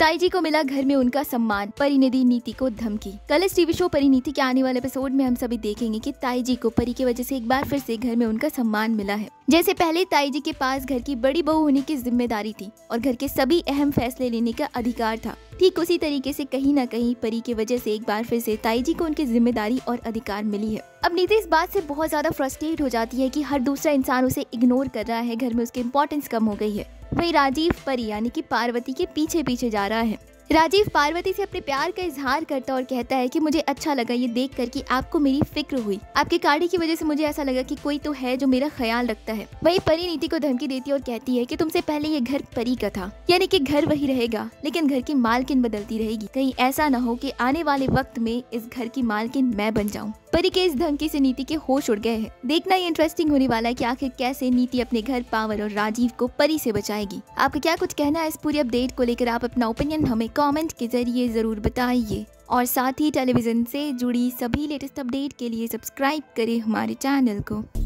ताईजी को मिला घर में उनका सम्मान, परी ने दी नीति को धमकी। कल इस टीवी शो परिणीति के आने वाले एपिसोड में हम सभी देखेंगे कि ताईजी को परी की वजह से एक बार फिर से घर में उनका सम्मान मिला है। जैसे पहले ताईजी के पास घर की बड़ी बहू होने की जिम्मेदारी थी और घर के सभी अहम फैसले लेने का अधिकार था, ठीक उसी तरीके से कहीं न कहीं परी की वजह से एक बार फिर से ताईजी को उनकी जिम्मेदारी और अधिकार मिली है। अब नीति इस बात से बहुत ज्यादा फ्रस्ट्रेट हो जाती है कि हर दूसरा इंसान उसे इग्नोर कर रहा है, घर में उसकी इम्पोर्टेंस कम हो गई है। वही राजीव परी यानी कि पार्वती के पीछे पीछे जा रहा है। राजीव पार्वती से अपने प्यार का इजहार करता और कहता है कि मुझे अच्छा लगा ये देखकर कि आपको मेरी फिक्र हुई, आपके कार्य की वजह से मुझे ऐसा लगा कि कोई तो है जो मेरा ख्याल रखता है। वही परी नीति को धमकी देती है और कहती है कि तुमसे पहले ये घर परी का था, यानी कि घर वही रहेगा लेकिन घर की मालकिन बदलती रहेगी। कहीं ऐसा न हो कि आने वाले वक्त में इस घर की मालकिन मैं बन जाऊं। परी के इस धमकी से नीति के होश उड़ गए हैं। देखना ये इंटरेस्टिंग होने वाला है कि आखिर कैसे नीति अपने घर, पावर और राजीव को परी से बचाएगी। आपका क्या कुछ कहना है इस पूरी अपडेट को लेकर? आप अपना ओपिनियन हमें कमेंट के जरिए जरूर बताइए और साथ ही टेलीविजन से जुड़ी सभी लेटेस्ट अपडेट के लिए सब्सक्राइब करें हमारे चैनल को।